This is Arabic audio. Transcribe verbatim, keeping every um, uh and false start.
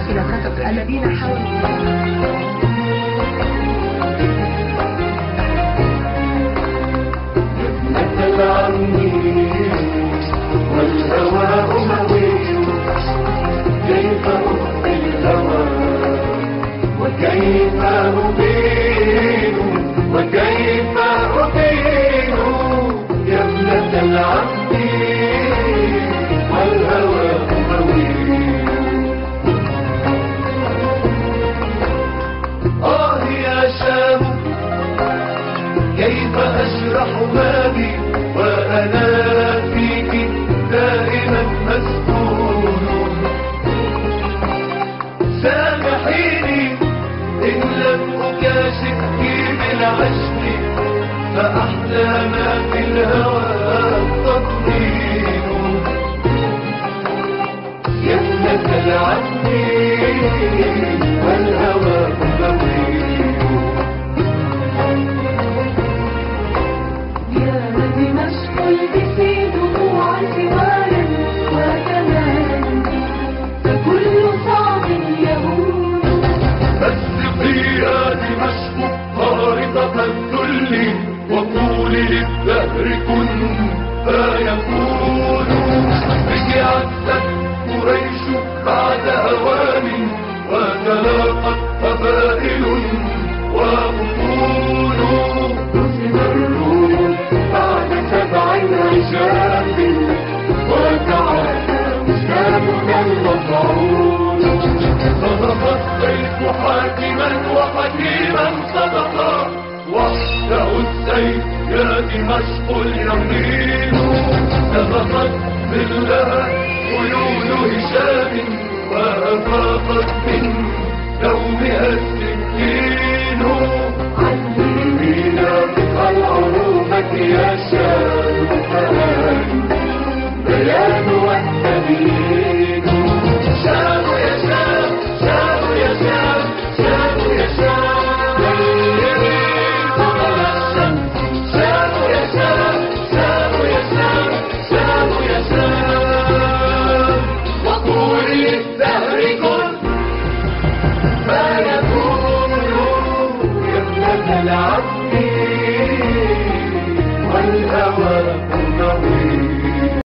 خلافته الذين حاولوا والهوى أموي كيف أخفي الهوى وكيف أبين وكيف أبين يا ابنة العبد والهوى أموي. آه يا شام كيف أشرح ما بي وأنا فيك دائما مسكون. سامحيني إن لم أكاشفك بالعشق فأحلى ما في الهوى التضمين يا ابنة العبد والهوى مبين. قلبي دموع سوالا وكمالا فكل صعب يهون. فاسقي يا دمشق خارطة الذل وقولي للدهر كن فيكون. بك عزت قريش بعد هوان وتلاقت قبائل وبطون. قسم الروم بعد سبع رجال وتعالى شامنا المطعون. صدق السيف حاكما وحكيما صدقا وحده السيف يا دمشق اليمين. سبقت بالله خيول هشام وأفاقت من دومها السكين. علمينا فقه العروبة يا شام فهان بيان والنبي